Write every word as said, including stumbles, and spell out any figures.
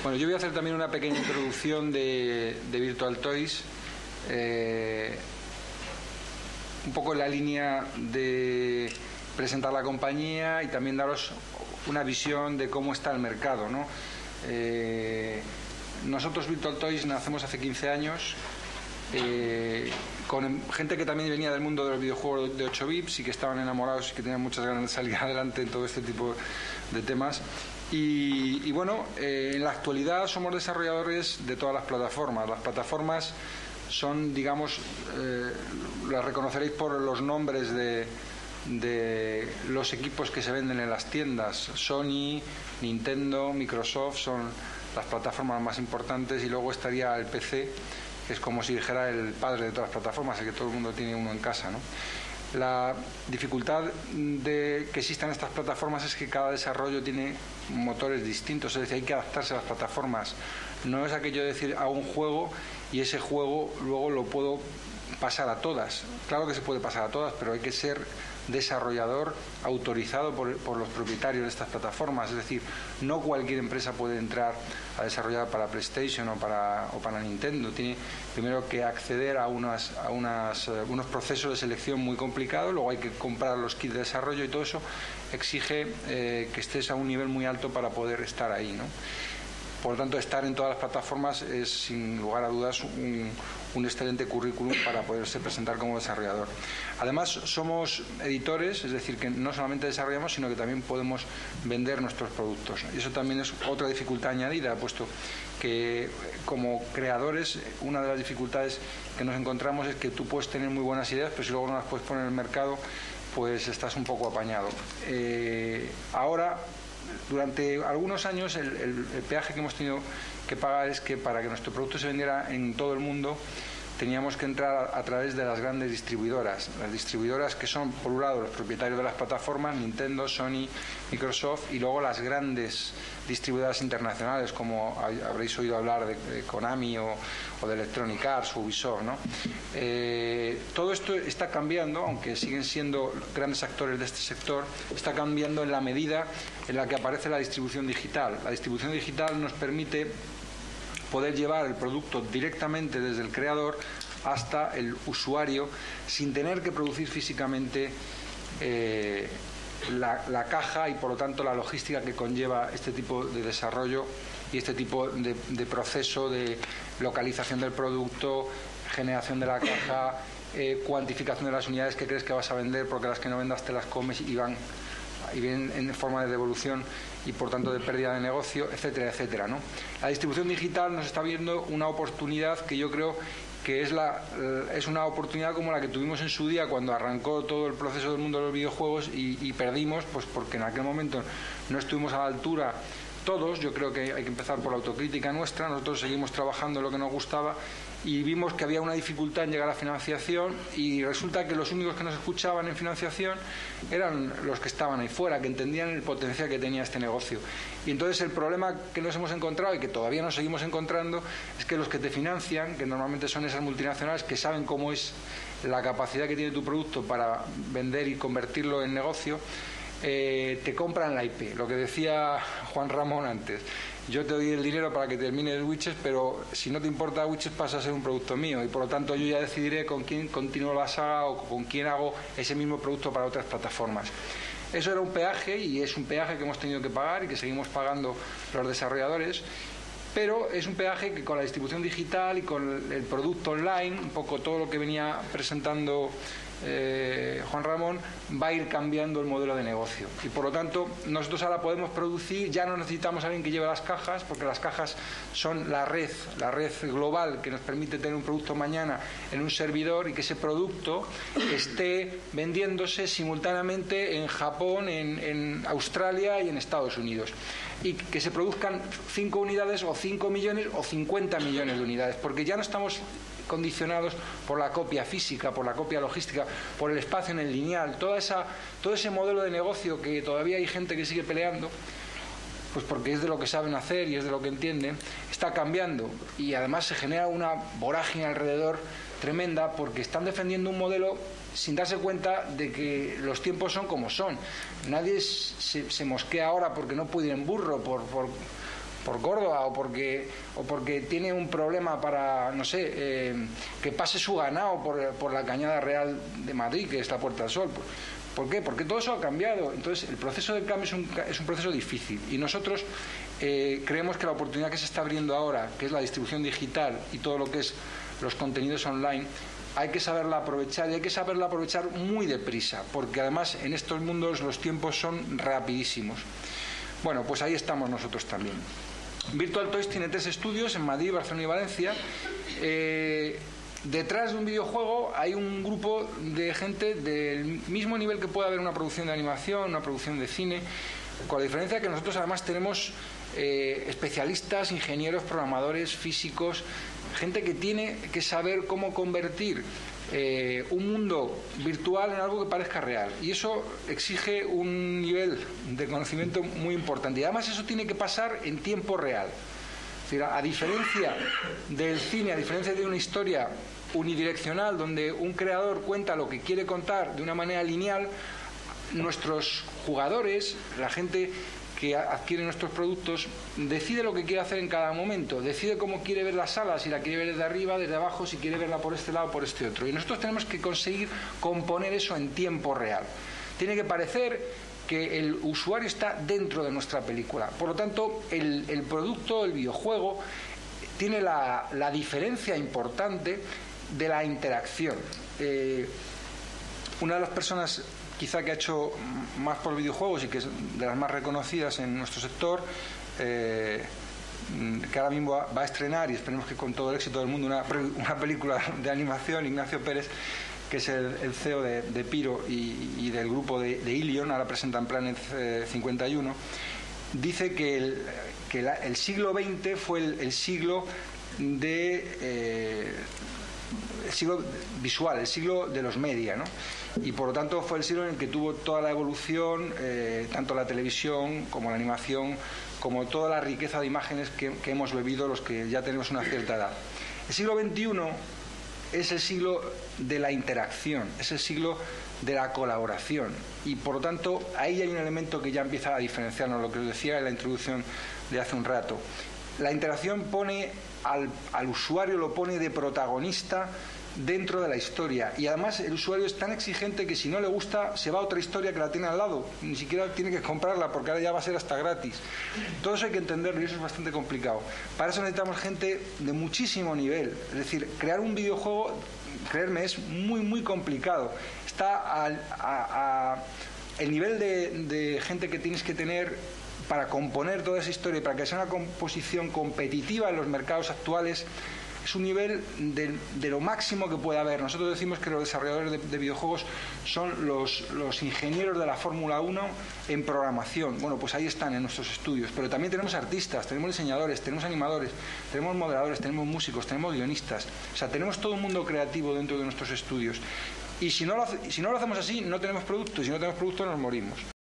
Bueno, yo voy a hacer también una pequeña introducción de, de Virtual Toys, eh, un poco en la línea de presentar la compañía y también daros una visión de cómo está el mercado, ¿no? Eh, nosotros Virtual Toys nacemos hace quince años, eh, con gente que también venía del mundo de los videojuegos de ocho bits y que estaban enamorados y que tenían muchas ganas de salir adelante en todo este tipo de temas. Y, y bueno, eh, en la actualidad somos desarrolladores de todas las plataformas. Las plataformas son, digamos, eh, las reconoceréis por los nombres de, de los equipos que se venden en las tiendas. Sony, Nintendo, Microsoft son las plataformas más importantes, y luego estaría el P C, que es como si dijera el padre de todas las plataformas, el que todo el mundo tiene uno en casa, ¿no? La dificultad de que existan estas plataformas es que cada desarrollo tiene motores distintos, es decir, hay que adaptarse a las plataformas. No es aquello de decir hago un juego y ese juego luego lo puedo pasar a todas. Claro que se puede pasar a todas, pero hay que ser desarrollador autorizado por, por los propietarios de estas plataformas. Es decir, no cualquier empresa puede entrar a desarrollar para PlayStation o para, o para Nintendo. Tiene primero que acceder a, unas, a unas, uh, unos procesos de selección muy complicados, luego hay que comprar los kits de desarrollo, y todo eso exige eh, que estés a un nivel muy alto para poder estar ahí, ¿no? Por lo tanto, estar en todas las plataformas es, sin lugar a dudas, un, un excelente currículum para poderse presentar como desarrollador. Además, somos editores, es decir, que no solamente desarrollamos, sino que también podemos vender nuestros productos. Y eso también es otra dificultad añadida, puesto que como creadores, una de las dificultades que nos encontramos es que tú puedes tener muy buenas ideas, pero si luego no las puedes poner en el mercado, pues estás un poco apañado. Eh, ahora... Durante algunos años el, el, el peaje que hemos tenido que pagar es que para que nuestro producto se vendiera en todo el mundo teníamos que entrar a, a través de las grandes distribuidoras. Las distribuidoras que son, por un lado, los propietarios de las plataformas, Nintendo, Sony, Microsoft, y luego las grandes distribuidoras internacionales, como habréis oído hablar de, de Konami o, o de Electronic Arts o Ubisoft, ¿no? Eh, todo esto está cambiando, aunque siguen siendo grandes actores de este sector, está cambiando en la medida en la que aparece la distribución digital. La distribución digital nos permite poder llevar el producto directamente desde el creador hasta el usuario sin tener que producir físicamente eh, la, la caja y por lo tanto la logística que conlleva este tipo de desarrollo y este tipo de, de proceso de localización del producto, generación de la caja, eh, cuantificación de las unidades que crees que vas a vender, porque las que no vendas te las comes y van y vienen en forma de devolución y por tanto de pérdida de negocio, etcétera, etcétera, ¿no? La distribución digital nos está viendo una oportunidad que yo creo que es, la, es una oportunidad como la que tuvimos en su día cuando arrancó todo el proceso del mundo de los videojuegos y, y perdimos, pues porque en aquel momento no estuvimos a la altura todos. Yo creo que hay que empezar por la autocrítica nuestra. Nosotros seguimos trabajando en lo que nos gustaba y vimos que había una dificultad en llegar a la financiación, y resulta que los únicos que nos escuchaban en financiación eran los que estaban ahí fuera, que entendían el potencial que tenía este negocio. Y entonces el problema que nos hemos encontrado y que todavía nos seguimos encontrando es que los que te financian, que normalmente son esas multinacionales que saben cómo es la capacidad que tiene tu producto para vender y convertirlo en negocio, Eh, te compran la I P. Lo que decía Juan Ramón antes, yo te doy el dinero para que termines Witches, pero si no te importa Witches pasa a ser un producto mío, y por lo tanto yo ya decidiré con quién continúo la saga o con quién hago ese mismo producto para otras plataformas. Eso era un peaje, y es un peaje que hemos tenido que pagar y que seguimos pagando los desarrolladores, pero es un peaje que con la distribución digital y con el producto online, un poco todo lo que venía presentando Eh, Juan Ramón, va a ir cambiando el modelo de negocio, y por lo tanto nosotros ahora podemos producir, ya no necesitamos a alguien que lleve las cajas, porque las cajas son la red, la red global que nos permite tener un producto mañana en un servidor y que ese producto esté vendiéndose simultáneamente en Japón, en, en Australia y en Estados Unidos, y que se produzcan cinco unidades o cinco millones o cincuenta millones de unidades, porque ya no estamos condicionados por la copia física, por la copia logística, por el espacio en el lineal. Toda esa, todo ese modelo de negocio que todavía hay gente que sigue peleando, pues porque es de lo que saben hacer y es de lo que entienden, está cambiando, y además se genera una vorágine alrededor tremenda, porque están defendiendo un modelo sin darse cuenta de que los tiempos son como son. Nadie se, se mosquea ahora porque no puede ir en burro, por, por por Córdoba o porque, o porque tiene un problema para, no sé, eh, que pase su ganado por, por la Cañada Real de Madrid, que es la Puerta del Sol. ¿Por qué? Porque todo eso ha cambiado. Entonces, el proceso de cambio es un, es un proceso difícil. Y nosotros eh, creemos que la oportunidad que se está abriendo ahora, que es la distribución digital y todo lo que es los contenidos online, hay que saberla aprovechar, y hay que saberla aprovechar muy deprisa, porque además en estos mundos los tiempos son rapidísimos. Bueno, pues ahí estamos nosotros también. Virtual Toys tiene tres estudios en Madrid, Barcelona y Valencia. Eh, detrás de un videojuego hay un grupo de gente del mismo nivel que puede haber una producción de animación, una producción de cine, con la diferencia que nosotros además tenemos eh, especialistas, ingenieros, programadores, físicos, gente que tiene que saber cómo convertir eh, un mundo virtual en algo que parezca real, y eso exige un nivel de conocimiento muy importante, y además eso tiene que pasar en tiempo real. Es decir, a, a diferencia del cine, a diferencia de una historia unidireccional donde un creador cuenta lo que quiere contar de una manera lineal, nuestros jugadores, la gente que adquiere nuestros productos, decide lo que quiere hacer en cada momento, decide cómo quiere ver la sala, si la quiere ver desde arriba, desde abajo, si quiere verla por este lado o por este otro. Y nosotros tenemos que conseguir componer eso en tiempo real. Tiene que parecer que el usuario está dentro de nuestra película. Por lo tanto, el, el producto, el videojuego, tiene la, la diferencia importante de la interacción. Eh, una de las personas quizá que ha hecho más por videojuegos y que es de las más reconocidas en nuestro sector, eh, que ahora mismo va, va a estrenar, y esperemos que con todo el éxito del mundo, una, una película de animación, Ignacio Pérez, que es el, el C E O de, de Piro y, y del grupo de, de Ilion, ahora presenta en Planet eh, cincuenta y uno, dice que el, que la, el siglo veinte fue el, el siglo de eh, el siglo visual, el siglo de los media, ¿no? Y por lo tanto fue el siglo en el que tuvo toda la evolución, eh, tanto la televisión como la animación, como toda la riqueza de imágenes que, que hemos bebido los que ya tenemos una cierta edad. El siglo veintiuno es el siglo de la interacción, es el siglo de la colaboración, y por lo tanto ahí hay un elemento que ya empieza a diferenciarnos, lo que os decía en la introducción de hace un rato. La interacción pone al, al usuario, lo pone de protagonista dentro de la historia, y además el usuario es tan exigente que si no le gusta se va a otra historia que la tiene al lado, ni siquiera tiene que comprarla porque ahora ya va a ser hasta gratis. Todo eso hay que entenderlo y eso es bastante complicado. Para eso necesitamos gente de muchísimo nivel, es decir, crear un videojuego, creerme, es muy muy complicado. Está al, a, a, el nivel de, de gente que tienes que tener para componer toda esa historia y para que sea una composición competitiva en los mercados actuales. Es un nivel de, de lo máximo que puede haber. Nosotros decimos que los desarrolladores de, de videojuegos son los, los ingenieros de la Fórmula uno en programación. Bueno, pues ahí están en nuestros estudios. Pero también tenemos artistas, tenemos diseñadores, tenemos animadores, tenemos moderadores, tenemos músicos, tenemos guionistas. O sea, tenemos todo un mundo creativo dentro de nuestros estudios. Y si no lo, si no lo hacemos así, no tenemos producto. Y si no tenemos producto, nos morimos.